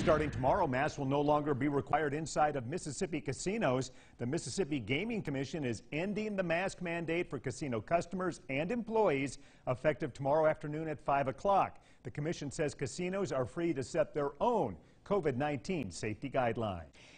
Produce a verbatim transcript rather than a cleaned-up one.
Starting tomorrow, masks will no longer be required inside of Mississippi casinos. The Mississippi Gaming Commission is ending the mask mandate for casino customers and employees effective tomorrow afternoon at five o'clock. The commission says casinos are free to set their own COVID nineteen safety guidelines.